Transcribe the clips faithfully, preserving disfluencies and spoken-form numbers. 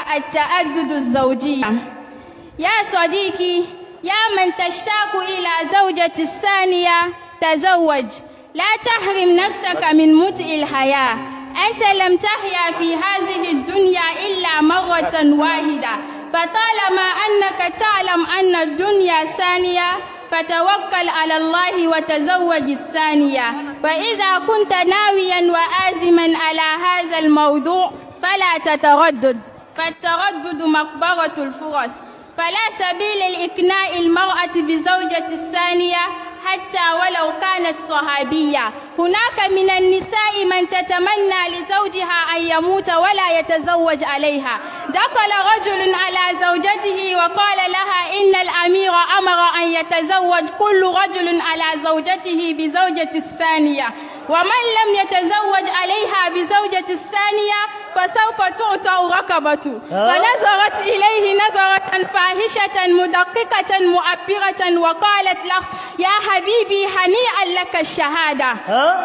التعدد الزوجي. يا صديقي، يا من تشتاق إلى زوجة الثانية، تزوج، لا تحرم نفسك من متع الحياة. أنت لم تحيا في هذه الدنيا إلا مرة واحدة، فطالما أنك تعلم أن الدنيا ثانية فتوكل على الله وتزوج الثانية. فإذا كنت ناويا وآزما على هذا الموضوع فلا تتردد، فالتردد مقبرة الفرص. فلا سبيل لإقناع المرأة بزوجة الثانية حتى ولو كانت صحابية. هناك من النساء من تتمنى لزوجها أن يموت ولا يتزوج عليها. دخل رجل على زوجته وقال لها إن الأمير أمر أن يتزوج كل رجل على زوجته بزوجة الثانية، ومن لم يتزوج عليها بزوجة الثانية فسوف تؤتى رقبته. فنظرت إليه نظرة فاحشة مدققة مؤبرة وقالت له يا حبيبي هنيئا لك الشهادة.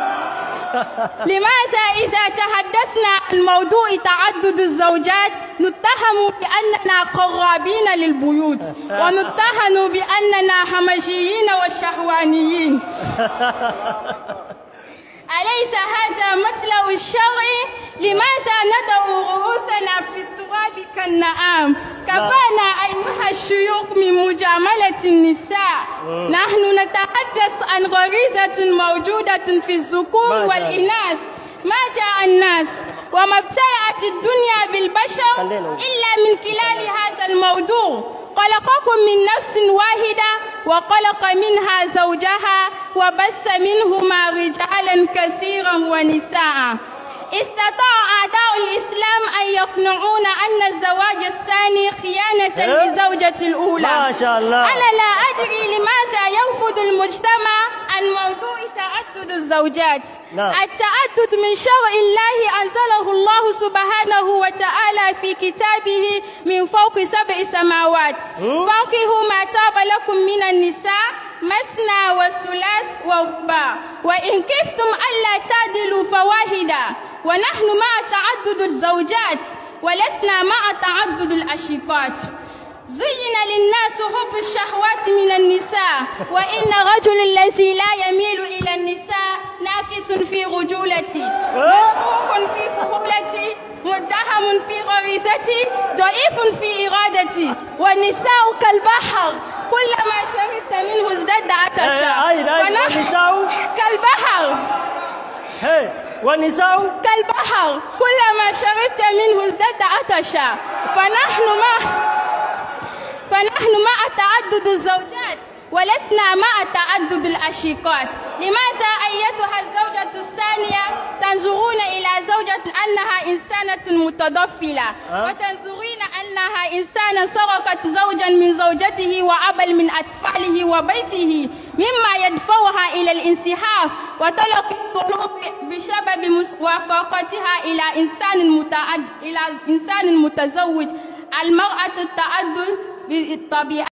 لماذا إذا تحدثنا عن موضوع تعدد الزوجات نتهم بأننا قرابين للبيوت، ونتهم بأننا همجيين والشهوانيين؟ أليس هذا مطلع الشرع؟ لماذا ندع رؤوسنا في التراب كالنعام؟ كفانا أيها الشيوخ من مجاملة النساء. نحن نتحدث عن غريزة موجودة في الذكور والإناث. ما جاء الناس وما ابتلعت الدنيا بالبشر إلا من خلال هذا الموضوع. خلقكم من نفس واحدة وخلق منها زوجها وبث منهما رجالا كثيرا ونساء. استطاع أعداء الإسلام أن يقنعون أن الزواج الثاني خيانة للزوجة الأولى. ما شاء الله. أنا لا أدري لماذا يرفض المجتمع عن موضوع تعدد الزوجات. لا. التعدد من شرع الله أنزله الله سبحانه وتعالى في كتابه من فوق سبع سماوات. فانكحوا ما طاب لكم من النساء مثنى وثلاث ورباع، وإن خفتم ألا تعدلوا فواحدة. ونحن مع تعدد الزوجات ولسنا مع تعدد الأشقات. زين للناس حب الشهوات من النساء، وإن الرجل الذي لا يميل إلى النساء ناقص في رجولتي، مشكوك في فضولتي، متهم في غريزتي، ضعيف في إرادتي. والنساء كالبحر كلما شربت منه ازداد عطشا. والنساء كالبحر والنساء كالبحر كلما شربت منه ازداد عطشا. فنحن ما فنحن مع تعدد الزوجات ولسنا مع تعدد الأشقات. لماذا أيتها الزوجة الثانية تنظرون إلى زوجة أنها إنسانة متضفلة، وتنظرين أنها إنسانة سرقت زوجا من زوجته وأبل من أطفاله وبيته، مما يدفعها إلى الانسحاب وطلق الطلوق بسبب موافقتها إلى إنسان متعد إلى إنسان متزوج. المرأة التعدد بالطبيعة.